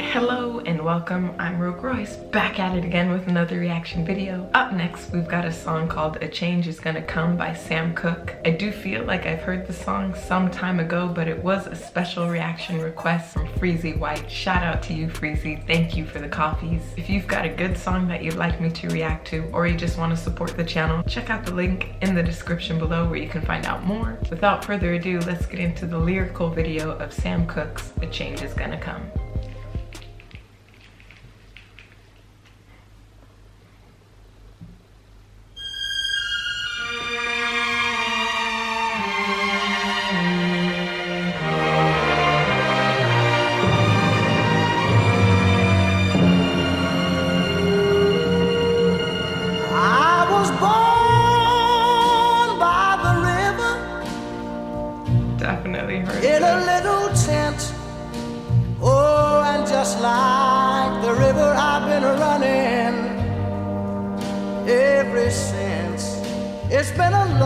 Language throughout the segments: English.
Hello and welcome, I'm Rogue Royce, back at it again with another reaction video. Up next, we've got a song called A Change Is Gonna Come by Sam Cooke. I do feel like I've heard the song some time ago, but it was a special reaction request from Freezy White. Shout out to you, Freezy. Thank you for the coffees. If you've got a good song that you'd like me to react to, or you just want to support the channel, check out the link in the description below where you can find out more. Without further ado, let's get into the lyrical video of Sam Cooke's A Change Is Gonna Come. Definitely heard in a little tent. Oh, and just like the river, I've been running ever since. It's been a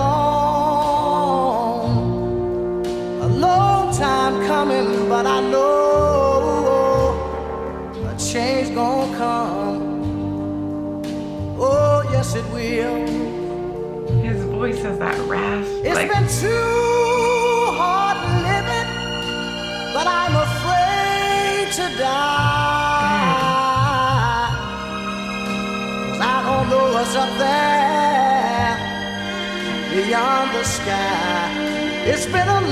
long time coming, but I know a change gonna come. Oh, yes it will. His voice has that rasp. It's been too hard living, but I'm afraid to die. 'Cause I don't know what's up there beyond the sky. It's been a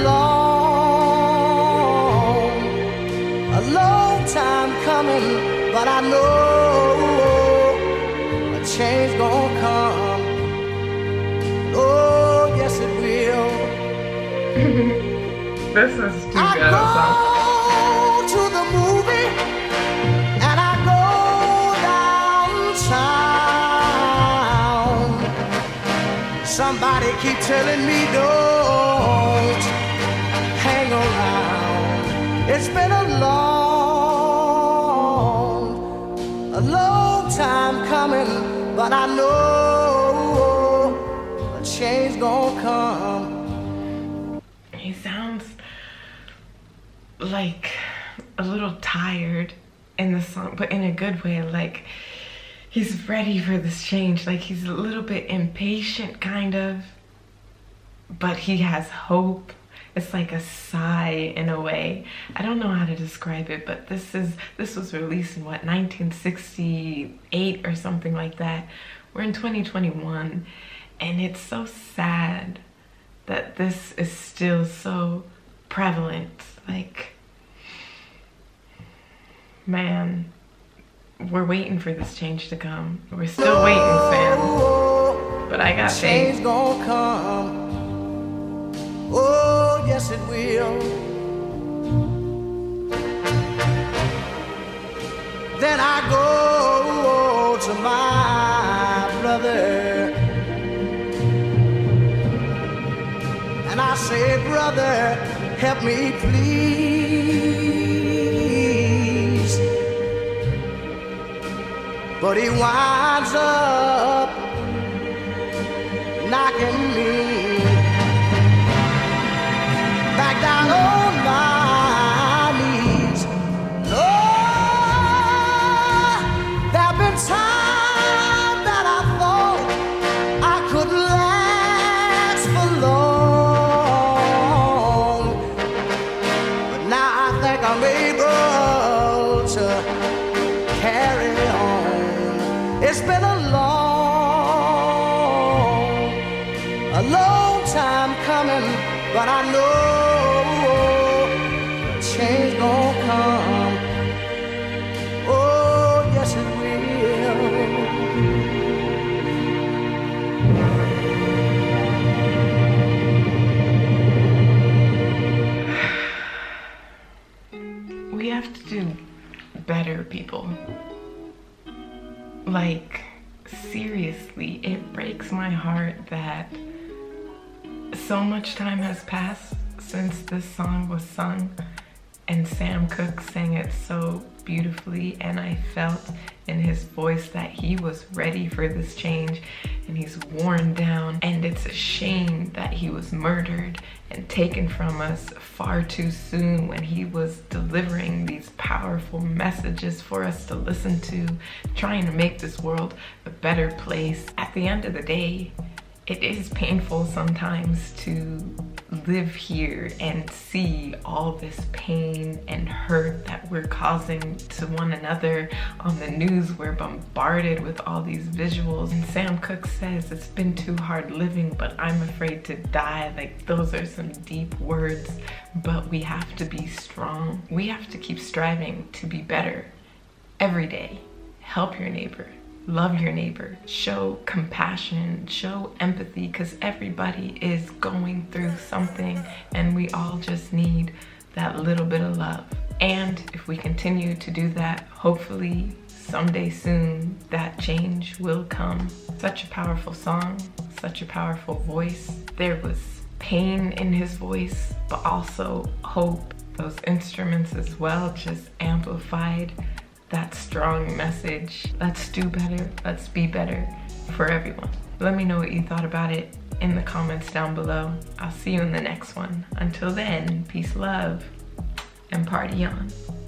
long time coming, but I know a change gonna come. Oh, yes it will. This is too good of a song. I go to the movie and I go downtown. Somebody keep telling me don't hang around. It's been a long time coming, but I know a change gonna come. He sounds like a little tired in the song, but in a good way. Like he's ready for this change. Like he's a little bit impatient, kind of, but he has hope. It's like a sigh in a way. I don't know how to describe it, but this was released in what, 1968 or something like that. We're in 2021, and it's so sad that this is still so prevalent. Like, man, we're waiting for this change to come. We're still waiting, Sam. But I got faith. Change gonna come. Oh, yes it will. Then I go to my brother and I say, brother, help me please. But he winds up knocking me back down on my knees. Lord, there've been times that I thought I couldn't last for long, but now I think I'm able to carry on. It's been a long time coming, but I know change gonna come. Oh, yes it will. We have to do better, people. Like, seriously, it breaks my heart that so much time has passed since this song was sung, And Sam Cooke sang it so beautifully, and I felt in his voice that he was ready for this change, and he's worn down, and it's a shame that he was murdered and taken from us far too soon when he was delivering these powerful messages for us to listen to, trying to make this world a better place. At the end of the day, it is painful sometimes to live here and see all this pain and hurt that we're causing to one another. On the news, we're bombarded with all these visuals. And Sam Cooke says, it's been too hard living, but I'm afraid to die. Like, those are some deep words, but we have to be strong. We have to keep striving to be better every day. Help your neighbor. Love your neighbor, show compassion, show empathy, because everybody is going through something and we all just need that little bit of love. And if we continue to do that, hopefully someday soon that change will come. Such a powerful song, such a powerful voice. There was pain in his voice, but also hope. Those instruments as well just amplified that strong message. Let's do better, let's be better for everyone. Let me know what you thought about it in the comments down below. I'll see you in the next one. Until then, peace, love, and party on.